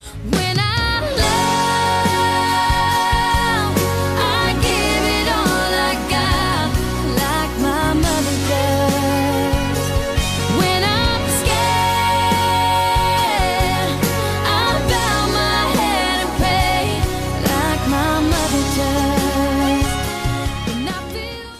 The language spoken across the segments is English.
When I love, I give it all I got, like my mother does. When I'm scared, I bow my head and pray, like my mother does. When I feel...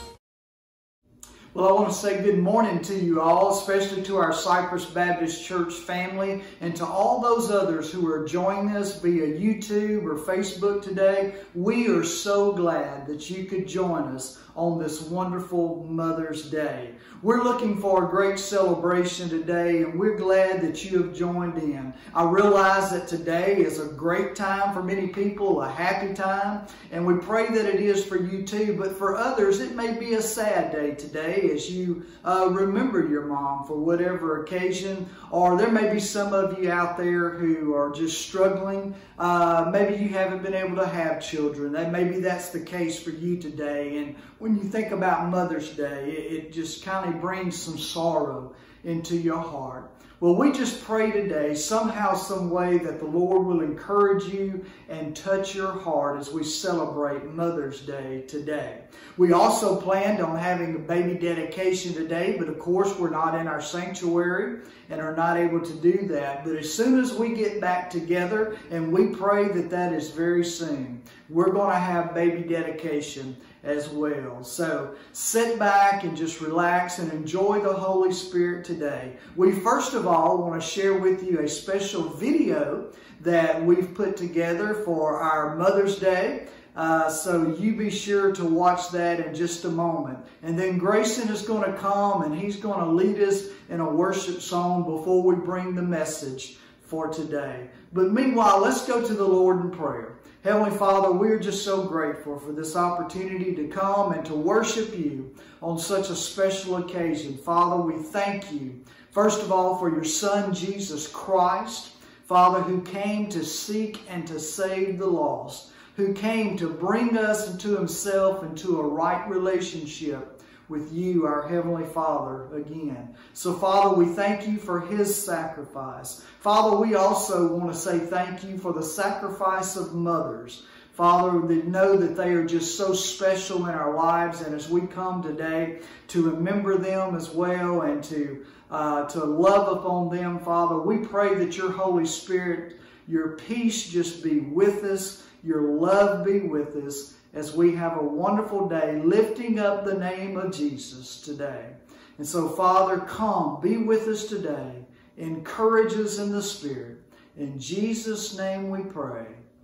Well, I want to say good morning to you all, especially to our Cypress Baptist Church family and to all those others who are joining us via YouTube or Facebook today. We are so glad that you could join us on this wonderful Mother's Day. We're looking for a great celebration today, and we're glad that you have joined in. I realize that today is a great time for many people, a happy time, and we pray that it is for you too. But for others, it may be a sad day today as you remember your mom for whatever occasion, or there may be some of you out there who are just struggling. Maybe you haven't been able to have children. Maybe that's the case for you today. And when you think about Mother's Day, it just kind of brings some sorrow into your heart. Well, we just pray today, somehow, some way, that the Lord will encourage you and touch your heart as we celebrate Mother's Day today. We also planned on having a baby dedication today, but of course we're not in our sanctuary and are not able to do that. But as soon as we get back together, and we pray that that is very soon, we're going to have baby dedication as well. So sit back and just relax and enjoy the Holy Spirit today. We first of all want to share with you a special video that we've put together for our Mother's Day. So you be sure to watch that in just a moment. And then Grayson is going to come and he's going to lead us in a worship song before we bring the message for today. But meanwhile, let's go to the Lord in prayer. Heavenly Father, we are just so grateful for this opportunity to come and to worship you on such a special occasion. Father, we thank you, first of all, for your Son, Jesus Christ, Father, who came to seek and to save the lost, who came to bring us into himself, into a right relationship with you, our Heavenly Father, again. So, Father, we thank you for his sacrifice. Father, we also want to say thank you for the sacrifice of mothers, Father, that know that they are just so special in our lives. And as we come today to remember them as well and to love upon them, Father, we pray that your Holy Spirit, your peace just be with us, your love be with us, as we have a wonderful day lifting up the name of Jesus today. And so, Father, come, be with us today. Encourage us in the Spirit. In Jesus' name we pray.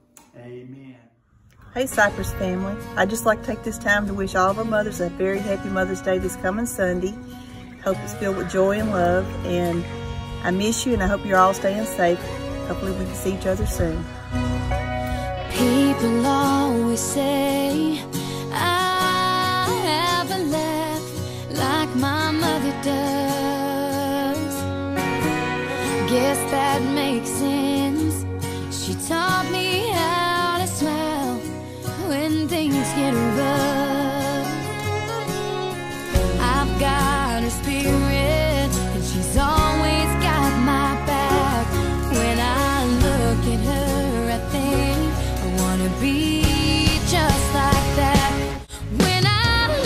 Amen. Hey, Cypress family. I'd just like to take this time to wish all of our mothers a very happy Mother's Day this coming Sunday. Hope it's filled with joy and love. And I miss you, and I hope you're all staying safe. Hopefully we can see each other soon. People always say I haven't left like my mother does. Guess that makes sense. She taught me how to smile when things get rough. I've got her spirit, and she's always got my back. When I look at her, I think I wanna be just like that. When I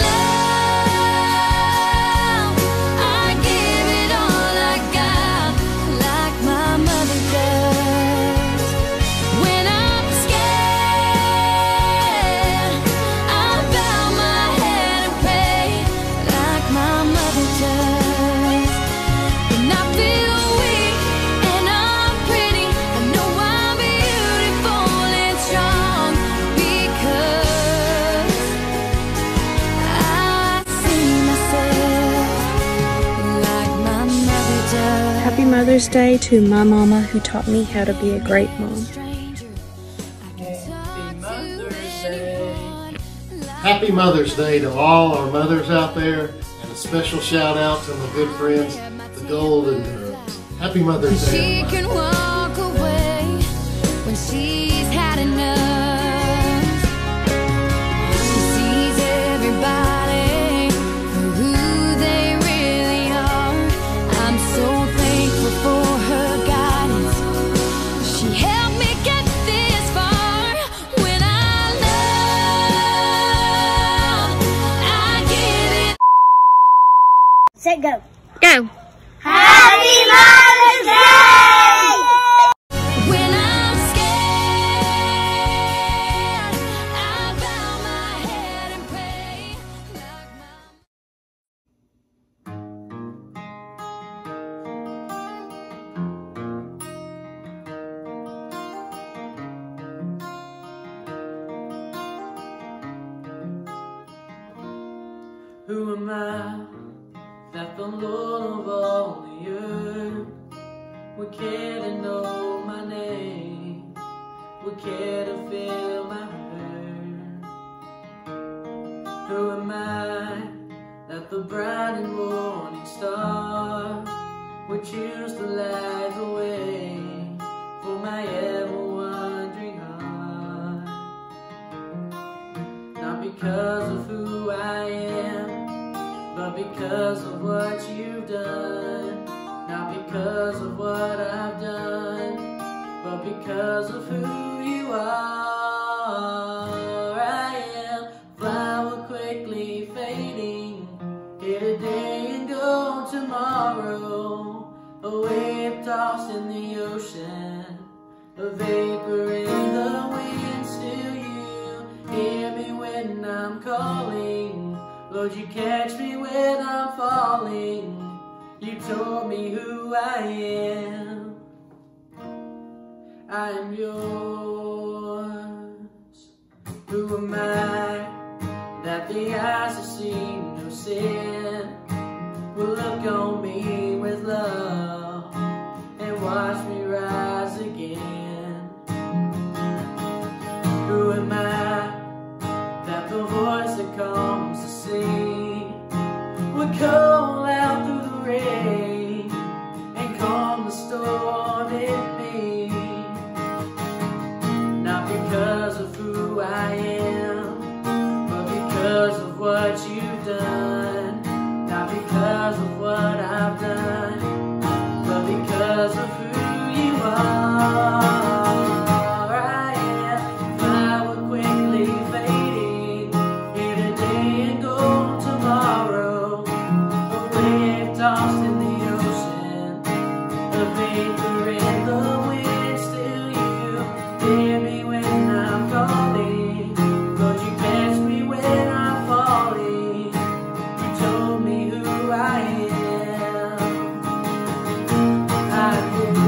love, I give it all I got, like my mother does. When I'm scared, I bow my head and pray, like my mother does. When I feel weak and I'm pretty, I know I'm beautiful and strong, because I see myself like my mother does. Happy Mother's Day to my mama who taught me how to be a great mom. Happy Mother's Day to all our mothers out there, and a special shout out to my good friends, the Golden Girls. Happy Mother's Day. She can walk away when she's had enough. She sees everybody for who they really are. I'm so thankful for her guidance. She helped me go. Go. Happy Mother's Day! When I'm scared, I bow my head and pray like Who am I that the Lord of all the earth would care to know my name, would care to feel my hurt? Who am I that the bright and morning star would choose to light the way for my ever-wandering heart? Not because of who I am, but because of what you've done. Not because of what I've done, but because of who you are. I am a flower quickly fading, here today and gone tomorrow, a wave tossed in the ocean, a vapor in the wind. Still you hear me when I'm calling, Lord, you catch me when I'm falling. You told me who I am. I am yours. Who am I that the eyes have seen no sin will look on me with love and watch me rise again? Who am I that the voice that comes to sing would call out through the rain and calm the storm in me? Not because of who I am, but because of what you've done. Not because of what I've done, but because of who you are. Tossed in the ocean, the vapor in the wind. Still you hear me when I'm calling, Lord, you catch me when I'm falling. You told me who I am. I'm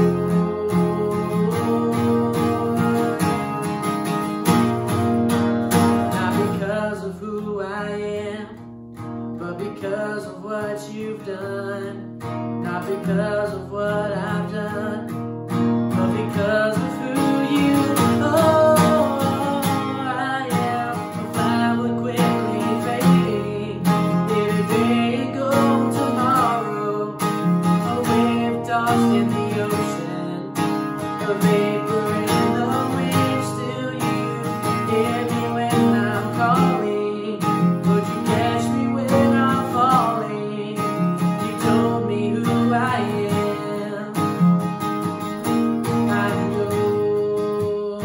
yours. Not because of who I am, but because of what you've done. Not because of what I've done, but because of who you are. I am a flower quickly fading, here today and gone tomorrow, a wave tossed in the ocean, a vapor in the wind. Still you hear me when I'm calling, would you catch me when I'm falling? You told me who I am. I'm yours.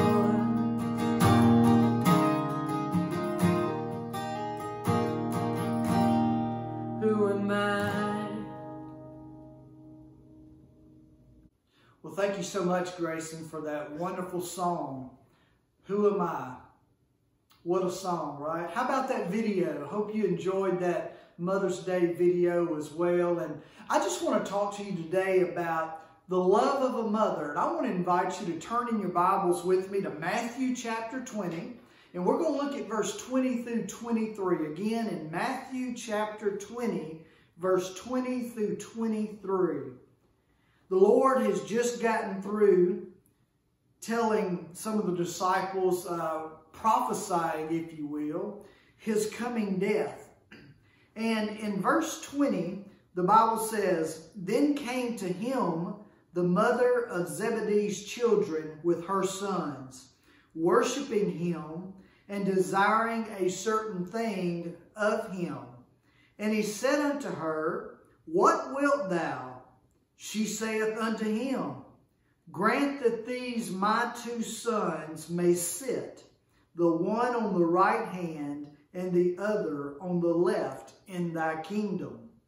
Who am I? Well, thank you so much, Grayson, for that wonderful song, Who Am I? What a song, right? How about that video? Hope you enjoyed that Mother's Day video as well. And I just want to talk to you today about the love of a mother. And I want to invite you to turn in your Bibles with me to Matthew chapter 20. And we're going to look at verse 20 through 23. Again, in Matthew chapter 20, verse 20 through 23. The Lord has just gotten through telling some of the disciples, prophesying, if you will, his coming death. And in verse 20, the Bible says, "Then came to him the mother of Zebedee's children with her sons, worshiping him and desiring a certain thing of him. And he said unto her, What wilt thou? She saith unto him, Grant that these my two sons may sit, the one on the right hand and the other on the left in thy kingdom.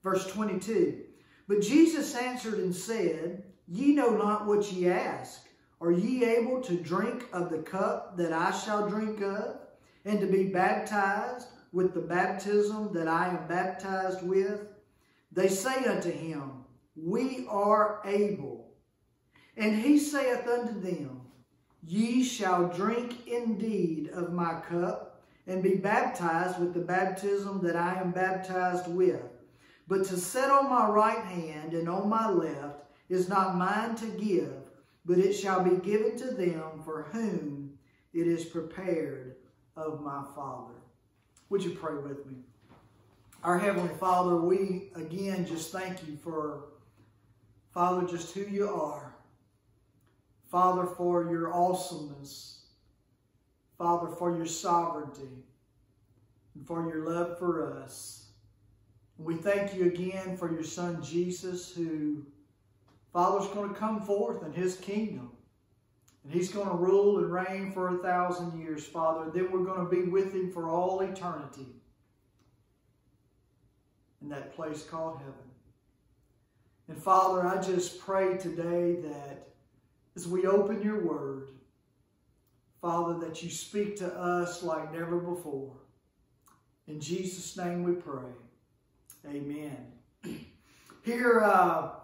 Verse 22, but Jesus answered and said, Ye know not what ye ask. Are ye able to drink of the cup that I shall drink of, and to be baptized with the baptism that I am baptized with? They say unto him, We are able. And he saith unto them, Ye shall drink indeed of my cup, and be baptized with the baptism that I am baptized with. But to sit on my right hand and on my left is not mine to give, but it shall be given to them for whom it is prepared of my Father. Would you pray with me? Our Heavenly Father, we again just thank you for, Father, just who you are. Father, for your awesomeness. Father, for your sovereignty. And for your love for us. We thank you again for your Son Jesus, who, Father's going to come forth in his kingdom. And he's going to rule and reign for 1,000 years, Father. Then we're going to be with him for all eternity in that place called heaven. And Father, I just pray today that as we open your word, Father, that you speak to us like never before. In Jesus' name we pray. Amen. Here,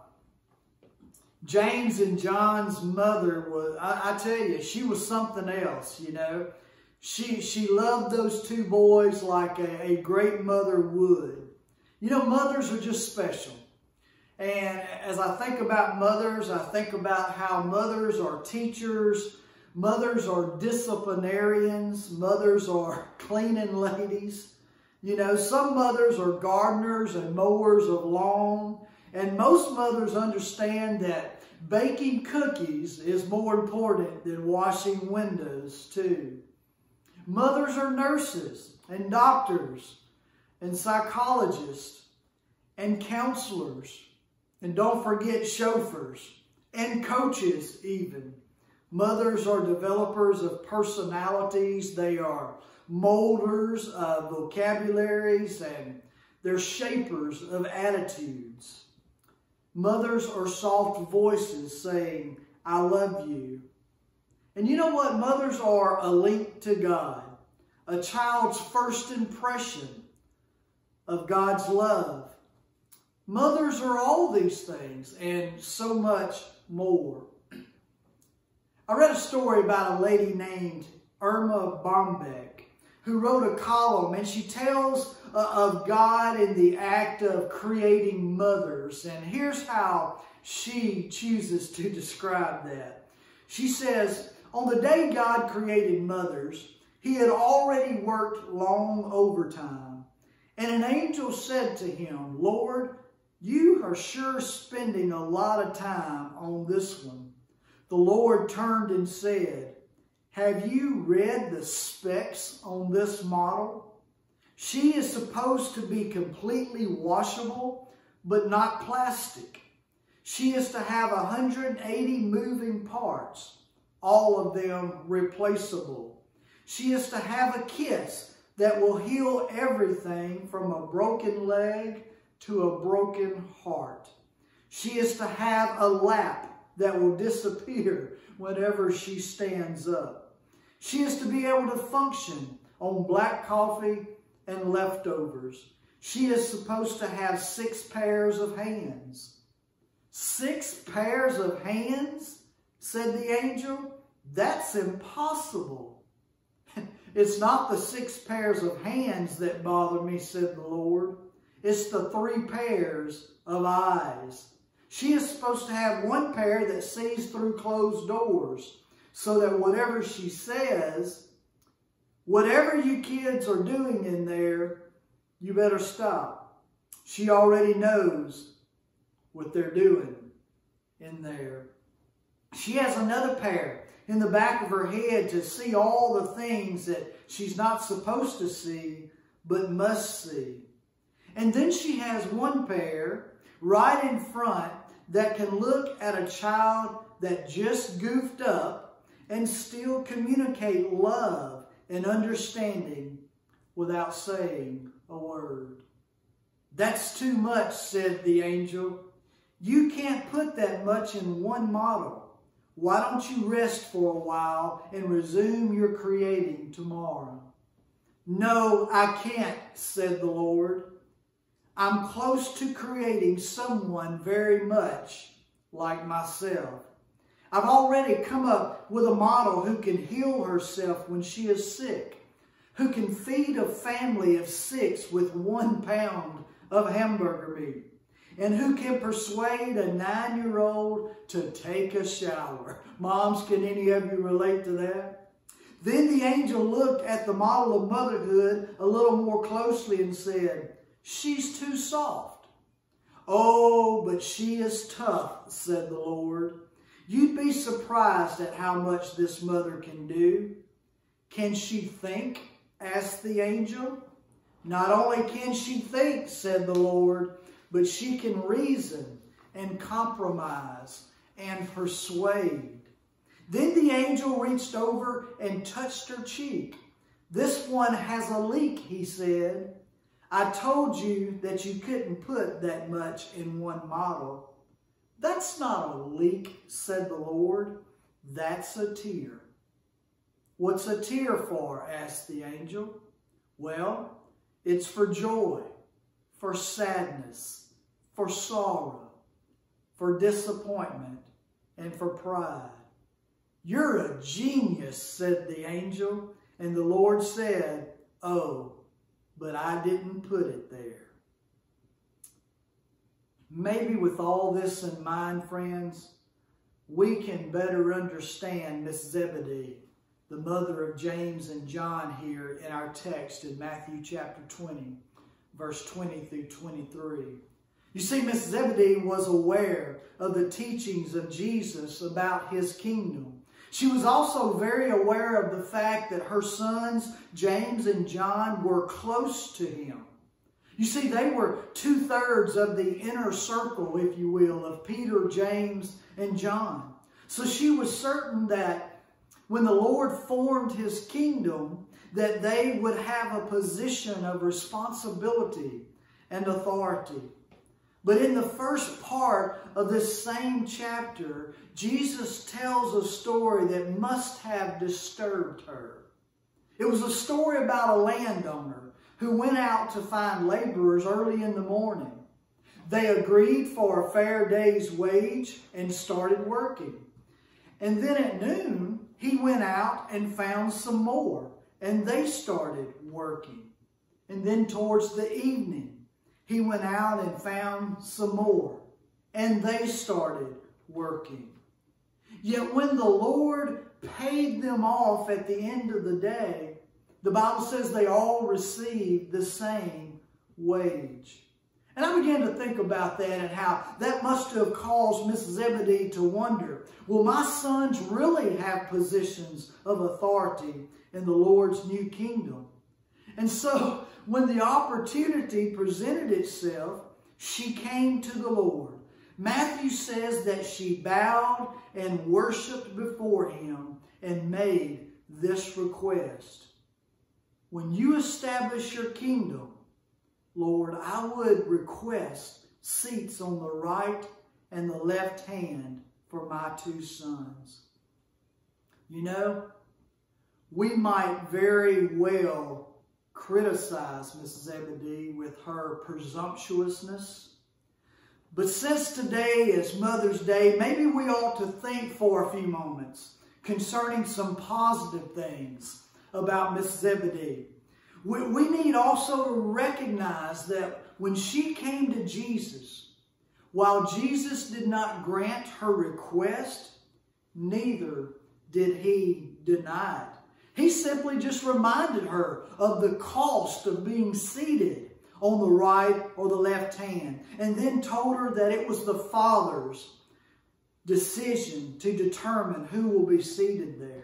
James and John's mother was, I tell you, she was something else, you know. She loved those two boys like a great mother would. You know, mothers are just special. And as I think about mothers, I think about how mothers are teachers, mothers are disciplinarians, mothers are cleaning ladies. You know, some mothers are gardeners and mowers of lawn. And most mothers understand that baking cookies is more important than washing windows too. Mothers are nurses and doctors and psychologists and counselors. And don't forget chauffeurs and coaches even. Mothers are developers of personalities. They are molders of vocabularies, and they're shapers of attitudes. Mothers are soft voices saying, I love you. And you know what? Mothers are a link to God. A child's first impression of God's love. Mothers are all these things and so much more. I read a story about a lady named Irma Bombeck, who wrote a column, and she tells of God in the act of creating mothers. And here's how she chooses to describe that. She says, on the day God created mothers, he had already worked long overtime. And an angel said to him, Lord, you are sure spending a lot of time on this one. The Lord turned and said, have you read the specs on this model? She is supposed to be completely washable, but not plastic. She is to have 180 moving parts, all of them replaceable. She is to have a kiss that will heal everything from a broken leg to a broken heart. She is to have a lap that will disappear whenever she stands up. She is to be able to function on black coffee and leftovers. She is supposed to have 6 pairs of hands. 6 pairs of hands? Said the angel. That's impossible. It's not the 6 pairs of hands that bother me, said the Lord. It's the 3 pairs of eyes. She is supposed to have 1 pair that sees through closed doors, so that whatever she says, whatever you kids are doing in there, you better stop. She already knows what they're doing in there. She has another pair in the back of her head to see all the things that she's not supposed to see, but must see. And then she has 1 pair right in front that can look at a child that just goofed up and still communicate love and understanding without saying a word. "That's too much," said the angel. "You can't put that much in one model. Why don't you rest for a while and resume your creating tomorrow?" "No, I can't," said the Lord. "I'm close to creating someone very much like myself. I've already come up with a model who can heal herself when she is sick, who can feed a family of 6 with 1 pound of hamburger meat, and who can persuade a 9-year-old to take a shower." Moms, can any of you relate to that? Then the angel looked at the model of motherhood a little more closely and said, "She's too soft." "Oh, but she is tough," said the Lord. "You'd be surprised at how much this mother can do." "Can she think?" asked the angel. "Not only can she think," said the Lord, "but she can reason and compromise and persuade." Then the angel reached over and touched her cheek. "This one has a leak," he said. "I told you that you couldn't put that much in one model." "That's not a leak," said the Lord. "That's a tear." "What's a tear for?" asked the angel. "Well, it's for joy, for sadness, for sorrow, for disappointment, and for pride." "You're a genius," said the angel. And the Lord said, "Oh, but I didn't put it there." Maybe with all this in mind, friends, we can better understand Miss Zebedee, the mother of James and John here in our text in Matthew chapter 20, verse 20 through 23. You see, Miss Zebedee was aware of the teachings of Jesus about his kingdom. She was also very aware of the fact that her sons, James and John, were close to him. You see, they were 2/3 of the inner circle, if you will, of Peter, James, and John. So she was certain that when the Lord formed his kingdom, that they would have a position of responsibility and authority. But in the first part of this same chapter, Jesus tells a story that must have disturbed her. It was a story about a landowner who went out to find laborers early in the morning. They agreed for a fair day's wage and started working. And then at noon, he went out and found some more, and they started working. And then towards the evening, he went out and found some more, and they started working. Yet when the Lord paid them off at the end of the day, the Bible says they all received the same wage. And I began to think about that and how that must have caused Miss Zebedee to wonder, will my sons really have positions of authority in the Lord's new kingdom? And so when the opportunity presented itself, she came to the Lord. Matthew says that she bowed and worshiped before him and made this request. When you establish your kingdom, Lord, I would request seats on the right and the left hand for my 2 sons. You know, we might very well criticize Miss Zebedee with her presumptuousness. But since today is Mother's Day, maybe we ought to think for a few moments concerning some positive things about Miss Zebedee. We need also to recognize that when she came to Jesus, while Jesus did not grant her request, neither did he deny it. He simply just reminded her of the cost of being seated on the right or the left hand, and then told her that it was the Father's decision to determine who will be seated there.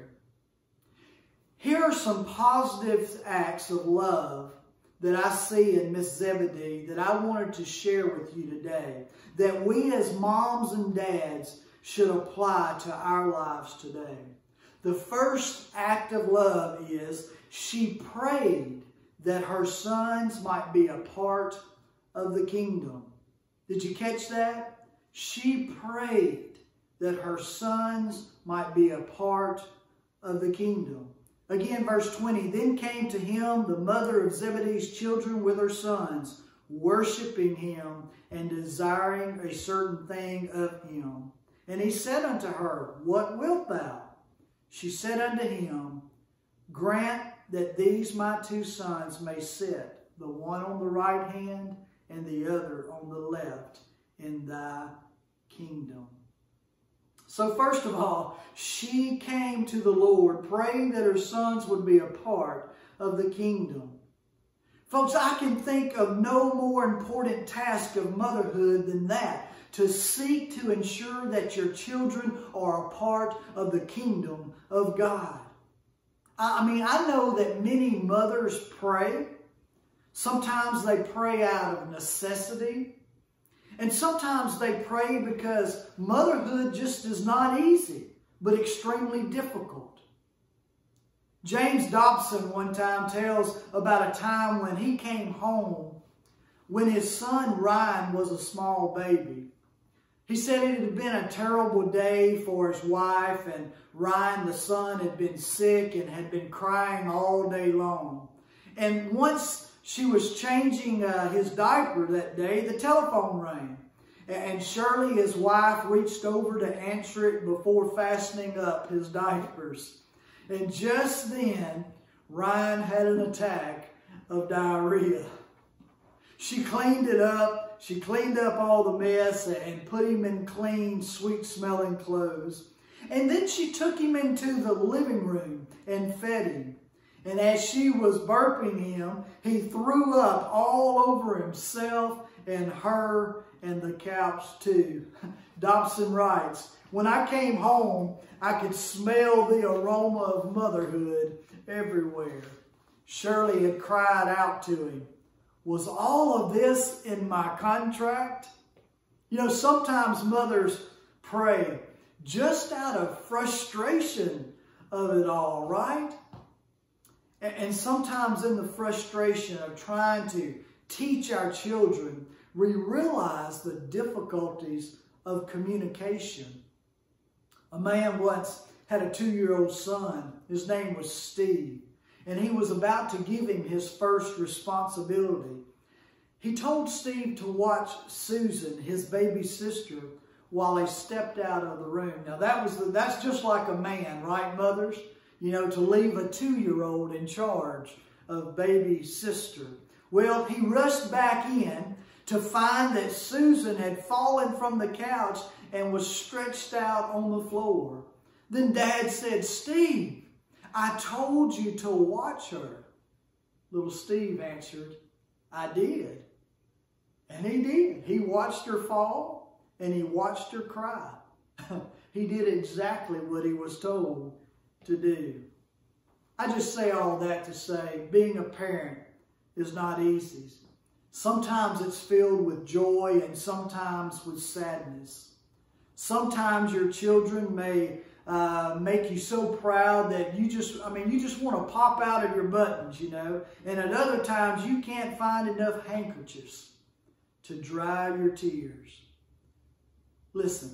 Here are some positive acts of love that I see in Miss Zebedee that I wanted to share with you today, that we as moms and dads should apply to our lives today. The first act of love is she prayed that her sons might be a part of the kingdom. Did you catch that? She prayed that her sons might be a part of the kingdom. Again, verse 20, then came to him the mother of Zebedee's children with her sons, worshiping him and desiring a certain thing of him. And he said unto her, what wilt thou? She said unto him, grant that these my two sons may sit, the one on the right hand and the other on the left, in thy kingdom. So first of all, she came to the Lord praying that her sons would be a part of the kingdom. Folks, I can think of no more important task of motherhood than that, to seek to ensure that your children are a part of the kingdom of God. I mean, I know that many mothers pray. Sometimes they pray out of necessity. And sometimes they pray because motherhood just is not easy, but extremely difficult. James Dobson one time tells about a time when he came home when his son Ryan was a small baby. He said it had been a terrible day for his wife, and Ryan, the son, had been sick and had been crying all day long. And once she was changing his diaper that day, the telephone rang. And Shirley, his wife, reached over to answer it before fastening up his diapers. And just then, Ryan had an attack of diarrhea. She cleaned it up. She cleaned up all the mess and put him in clean, sweet-smelling clothes. And then she took him into the living room and fed him. And as she was burping him, he threw up all over himself and her and the couch too. Dobson writes, when I came home, I could smell the aroma of motherhood everywhere. Shirley had cried out to him, was all of this in my contract? You know, sometimes mothers pray just out of frustration of it all, right? And sometimes in the frustration of trying to teach our children, we realize the difficulties of communication. A man once had a 2-year-old son. His name was Steve, and he was about to give him his first responsibility. He told Steve to watch Susan, his baby sister, while he stepped out of the room. Now that's just like a man, right, mothers? You know, to leave a 2-year-old in charge of baby sister. Well, he rushed back in to find that Susan had fallen from the couch and was stretched out on the floor. Then Dad said, Steve, I told you to watch her. Little Steve answered, I did. And he did. He watched her fall and he watched her cry. He did exactly what he was told to do. I just say all that to say being a parent is not easy. Sometimes it's filled with joy and sometimes with sadness. Sometimes your children may make you so proud that you just want to pop out of your buttons, you know. And at other times you can't find enough handkerchiefs to dry your tears. Listen,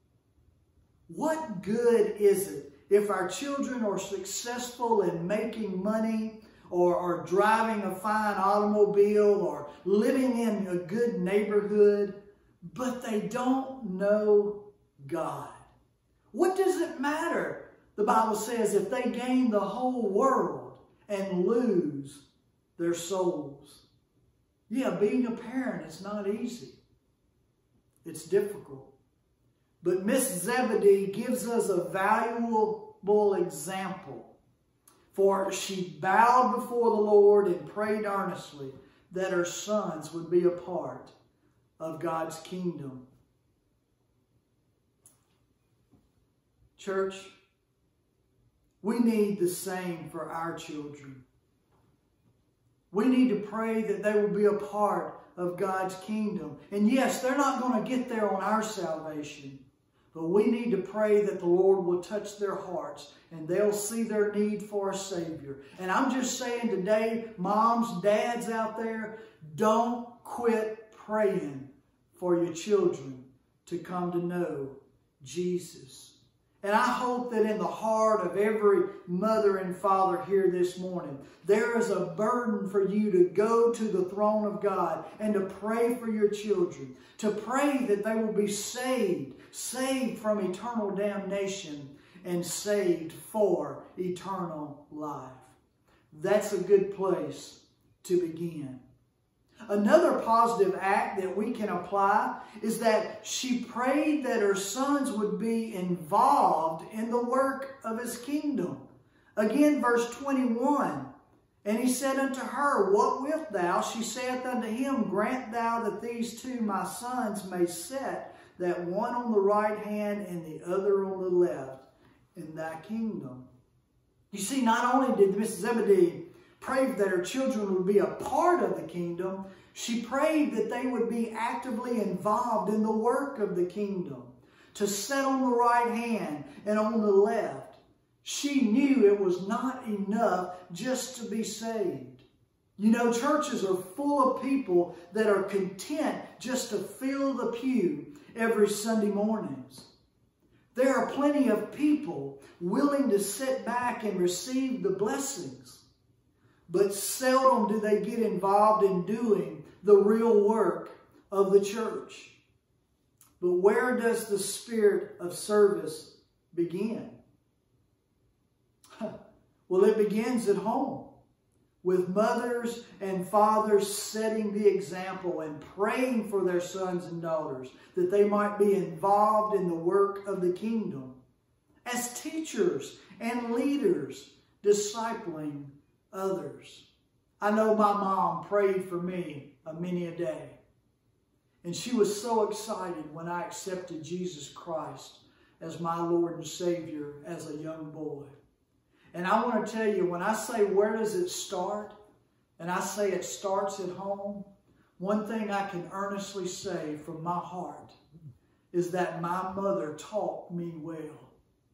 what good is it if our children are successful in making money or driving a fine automobile or living in a good neighborhood, but they don't know God? What does it matter, the Bible says, if they gain the whole world and lose their souls? Yeah, being a parent is not easy. It's difficult. But Miss Zebedee gives us a valuable example. For she bowed before the Lord and prayed earnestly that her sons would be a part of God's kingdom. Church, we need the same for our children. We need to pray that they will be a part of God's kingdom. And yes, they're not going to get there on our salvation. But we need to pray that the Lord will touch their hearts and they'll see their need for a Savior. And I'm just saying today, moms, dads out there, don't quit praying for your children to come to know Jesus. And I hope that in the heart of every mother and father here this morning, there is a burden for you to go to the throne of God and to pray for your children, to pray that they will be saved from eternal damnation and saved for eternal life. That's a good place to begin. Another positive act that we can apply is that she prayed that her sons would be involved in the work of his kingdom. Again, verse 21, and he said unto her, What wilt thou? She saith unto him, Grant thou that these two my sons may sit, that one on the right hand and the other on the left in thy kingdom. You see, not only did Mrs. Zebedee pray that her children would be a part of the kingdom, she prayed that they would be actively involved in the work of the kingdom, to sit on the right hand and on the left. She knew it was not enough just to be saved. You know, churches are full of people that are content just to fill the pew every Sunday mornings. There are plenty of people willing to sit back and receive the blessings, but seldom do they get involved in doing the real work of the church. But where does the spirit of service begin? Well, it begins at home, with mothers and fathers setting the example and praying for their sons and daughters that they might be involved in the work of the kingdom. As teachers and leaders, discipling others. I know my mom prayed for me many a day. And she was so excited when I accepted Jesus Christ as my Lord and Savior as a young boy. And I want to tell you, when I say where does it start, and I say it starts at home, one thing I can earnestly say from my heart is that my mother taught me well.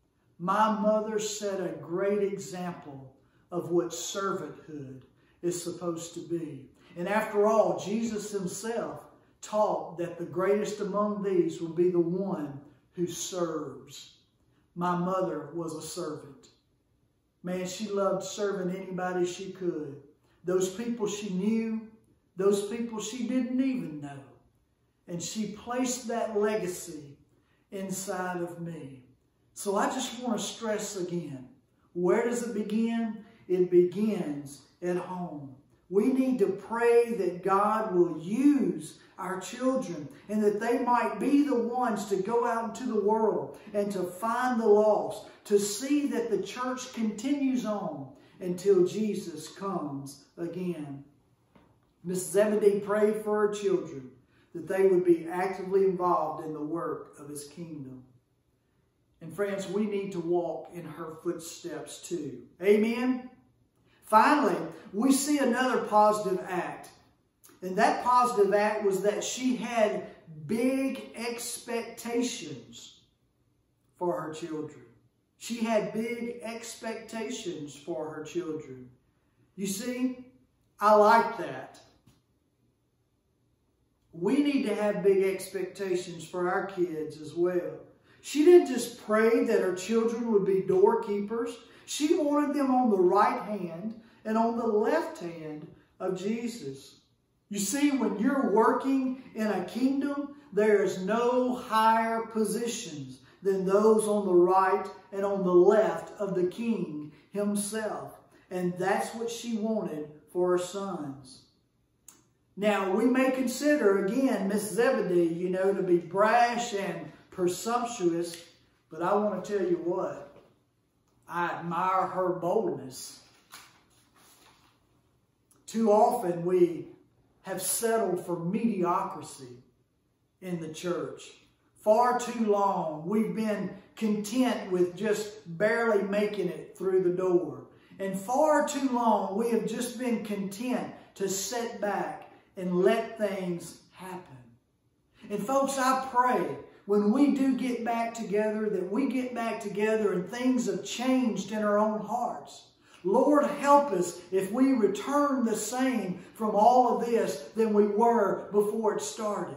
My mother set a great example of what servanthood is supposed to be. And after all, Jesus himself taught that the greatest among these will be the one who serves. My mother was a servant. Man, she loved serving anybody she could. Those people she knew, those people she didn't even know. And she placed that legacy inside of me. So I just want to stress again, where does it begin? It begins at home. We need to pray that God will use our children and that they might be the ones to go out into the world and to find the lost, to see that the church continues on until Jesus comes again. Miss Zebedee prayed for her children that they would be actively involved in the work of his kingdom. And friends, we need to walk in her footsteps too. Amen? Finally, we see another positive act. And that positive act was that she had big expectations for her children. She had big expectations for her children. You see, I like that. We need to have big expectations for our kids as well. She didn't just pray that her children would be doorkeepers. She wanted them on the right hand and on the left hand of Jesus. You see, when you're working in a kingdom, there is no higher positions than those on the right and on the left of the king himself. And that's what she wanted for her sons. Now, we may consider, again, Miss Zebedee, to be brash and presumptuous, but I want to tell you what, I admire her boldness. Too often we have settled for mediocrity in the church. Far too long we've been content with just barely making it through the door. And far too long we have just been content to sit back and let things happen. And folks, I pray when we do get back together, that we get back together and things have changed in our own hearts. Lord, help us if we return the same from all of this than we were before it started.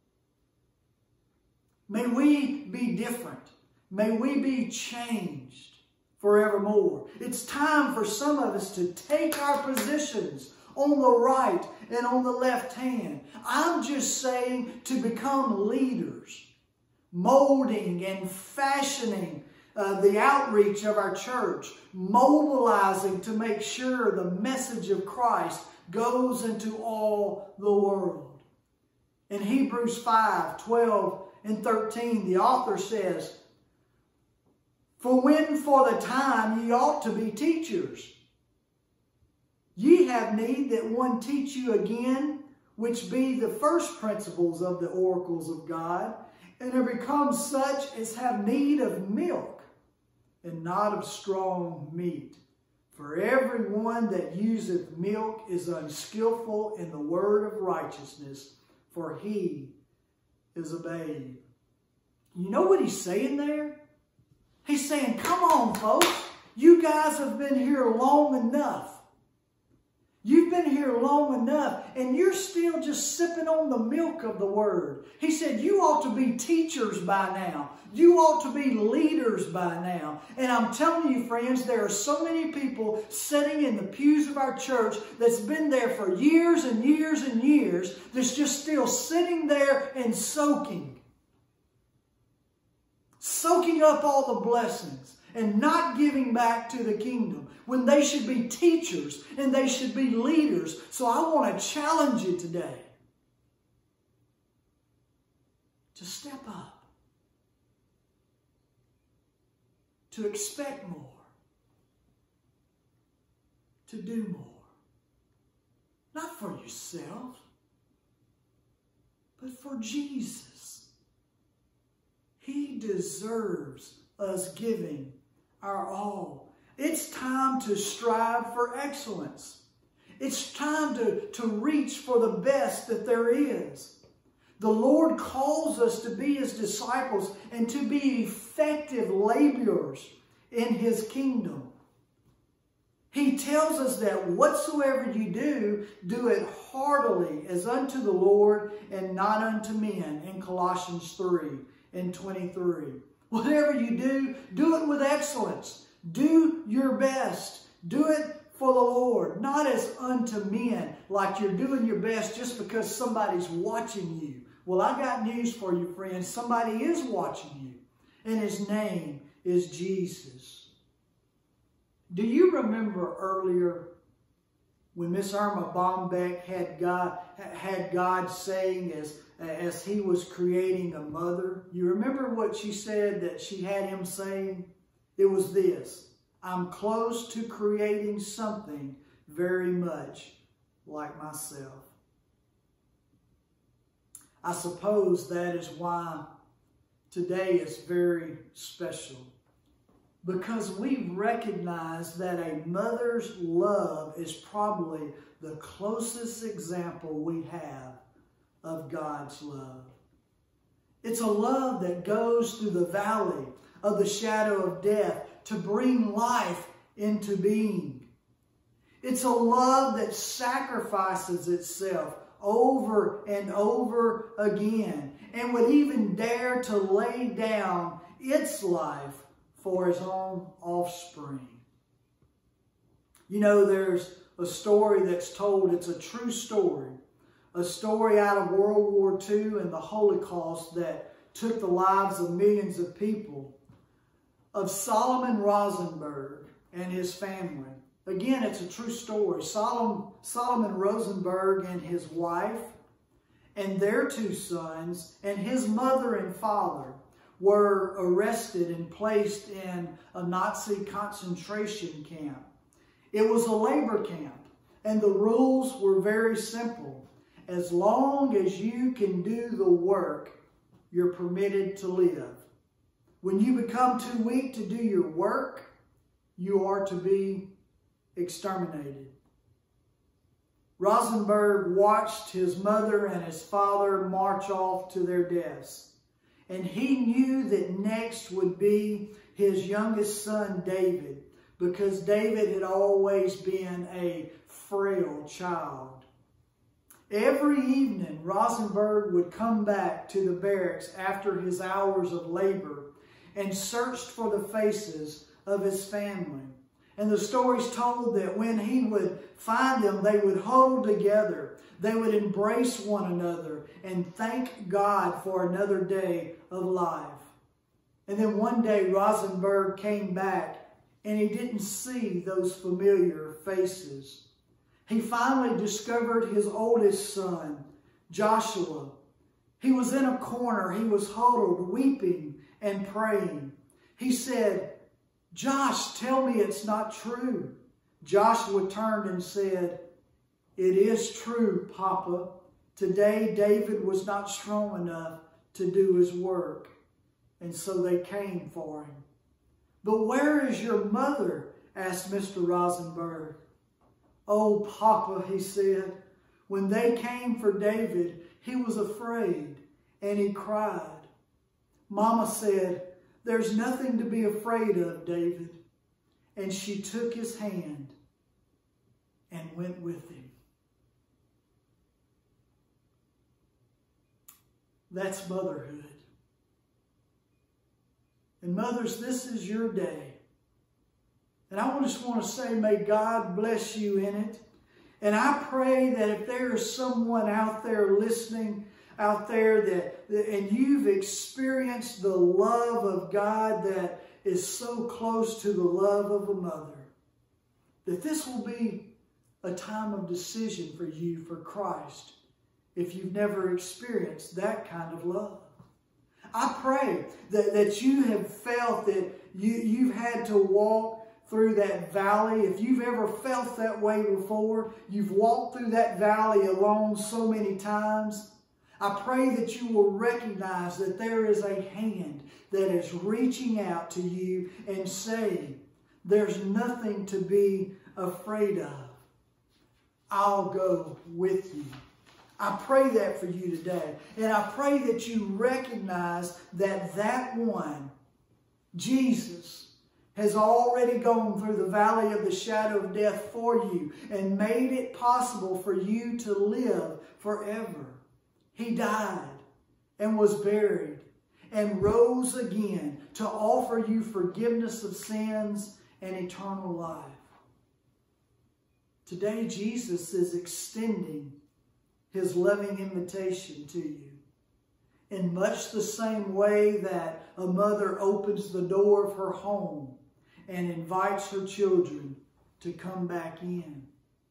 May we be different. May we be changed forevermore. It's time for some of us to take our positions on the right and on the left hand. I'm just saying to become leaders, molding and fashioning the outreach of our church, mobilizing to make sure the message of Christ goes into all the world. In Hebrews 5:12 and 13, the author says, "For when for the time ye ought to be teachers, ye have need that one teach you again, which be the first principles of the oracles of God, and are become such as have need of milk, and not of strong meat. For every one that useth milk is unskillful in the word of righteousness, for he is a babe." You know what he's saying there? He's saying, come on, folks. You guys have been here long enough. You've been here long enough, and you're still just sipping on the milk of the Word. He said, you ought to be teachers by now. You ought to be leaders by now. And I'm telling you, friends, there are so many people sitting in the pews of our church that's been there for years and years and years, that's just still sitting there and soaking up all the blessings and not giving back to the kingdom, when they should be teachers and they should be leaders. So I want to challenge you today to step up, to expect more, to do more. Not for yourself, but for Jesus. He deserves us giving our all. It's time to strive for excellence. It's time to reach for the best that there is. The Lord calls us to be His disciples and to be effective laborers in His kingdom. He tells us that whatsoever you do, do it heartily as unto the Lord and not unto men, in Colossians 3:23. Whatever you do, do it with excellence. Do your best. Do it for the Lord, not as unto men, like you're doing your best just because somebody's watching you. Well, I got news for you, friends. Somebody is watching you, and His name is Jesus. Do you remember earlier when Miss Irma Bombeck had God saying as He was creating a mother? You remember what she said that she had Him saying? It was this: I'm close to creating something very much like myself. I suppose that is why today is very special, because we recognize that a mother's love is probably the closest example we have of God's love. It's a love that goes through the valley of the shadow of death to bring life into being. It's a love that sacrifices itself over and over again and would even dare to lay down its life for His own offspring. You know, there's a story that's told, it's a true story, a story out of World War II and the Holocaust that took the lives of millions of people, of Solomon Rosenberg and his family. Again, it's a true story. Solomon Rosenberg and his wife and their 2 sons and his mother and father were arrested and placed in a Nazi concentration camp. It was a labor camp, and the rules were very simple. As long as you can do the work, you're permitted to live. When you become too weak to do your work, you are to be exterminated. Rosenberg watched his mother and his father march off to their deaths. And he knew that next would be his youngest son, David, because David had always been a frail child. Every evening, Rosenberg would come back to the barracks after his hours of labor and searched for the faces of his family. And the stories told that when he would find them, they would huddle together. They would embrace one another and thank God for another day of life. And then one day, Rosenberg came back and he didn't see those familiar faces. He finally discovered his oldest son, Joshua. He was in a corner. He was huddled, weeping and praying. He said, "Josh, tell me it's not true." Joshua turned and said, "It is true, Papa. Today David was not strong enough to do his work." And so they came for him. "But where is your mother?" asked Mr. Rosenberg. "Oh, Papa," he said, "when they came for David, he was afraid and he cried. Mama said, 'There's nothing to be afraid of, David.' And she took his hand and went with him." That's motherhood. And mothers, this is your day. And I just want to say, may God bless you in it. And I pray that if there is someone out there listening, out there and you've experienced the love of God that is so close to the love of a mother, that this will be a time of decision for you for Christ if you've never experienced that kind of love. I pray that you have felt that you've had to walk through that valley. If you've ever felt that way before, you've walked through that valley alone so many times. I pray that you will recognize that there is a hand that is reaching out to you and saying, "There's nothing to be afraid of. I'll go with you." I pray that for you today. And I pray that you recognize that that one, Jesus, has already gone through the valley of the shadow of death for you and made it possible for you to live forever. He died and was buried and rose again to offer you forgiveness of sins and eternal life. Today, Jesus is extending His loving invitation to you in much the same way that a mother opens the door of her home and invites her children to come back in.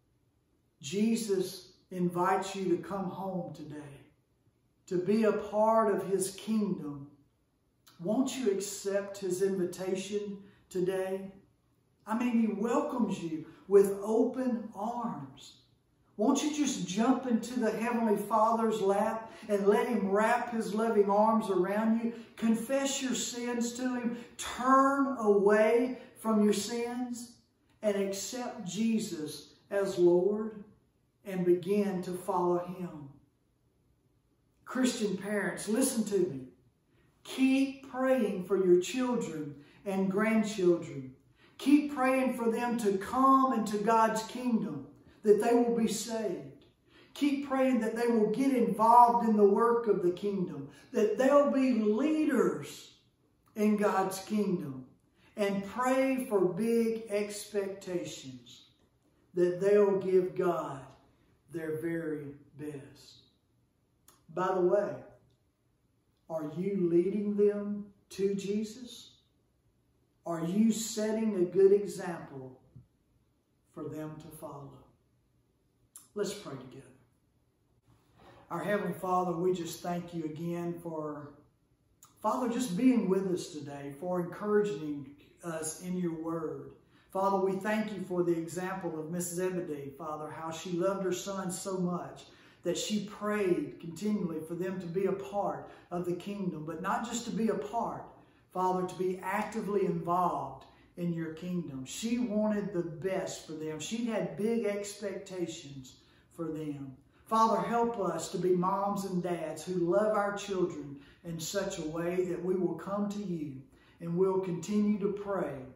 Jesus invites you to come home today, to be a part of His kingdom. Won't you accept His invitation today? I mean, He welcomes you with open arms. Won't you just jump into the Heavenly Father's lap and let Him wrap His loving arms around you? Confess your sins to Him. Turn away from your sins and accept Jesus as Lord and begin to follow Him. Christian parents, listen to me. Keep praying for your children and grandchildren. Keep praying for them to come into God's kingdom, that they will be saved. Keep praying that they will get involved in the work of the kingdom, that they'll be leaders in God's kingdom. And pray for big expectations, that they'll give God their very best. By the way, are you leading them to Jesus? Are you setting a good example for them to follow? Let's pray together. Our Heavenly Father, we just thank you again for, Father, just being with us today, for encouraging us in your word. Father, we thank you for the example of Mrs. Ebedee, Father, how she loved her son so much that she prayed continually for them to be a part of the kingdom, but not just to be a part, Father, to be actively involved in your kingdom. She wanted the best for them. She had big expectations for them. Father, help us to be moms and dads who love our children in such a way that we will come to you and we'll continue to pray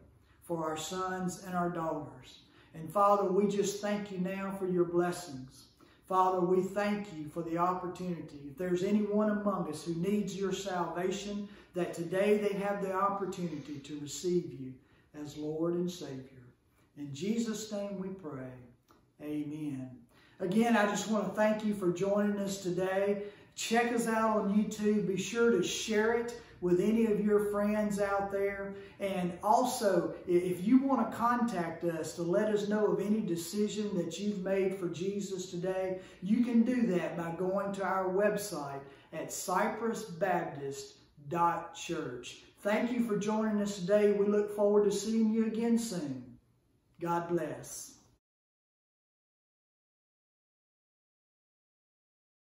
for our sons and our daughters. And Father, we just thank you now for your blessings. Father, we thank you for the opportunity. If there's anyone among us who needs your salvation, that today they have the opportunity to receive you as Lord and Savior. In Jesus' name we pray. Amen. Again, I just want to thank you for joining us today. Check us out on YouTube. Be sure to share it with any of your friends out there. And also, if you want to contact us to let us know of any decision that you've made for Jesus today, you can do that by going to our website at cypressbaptist.church. Thank you for joining us today. We look forward to seeing you again soon. God bless.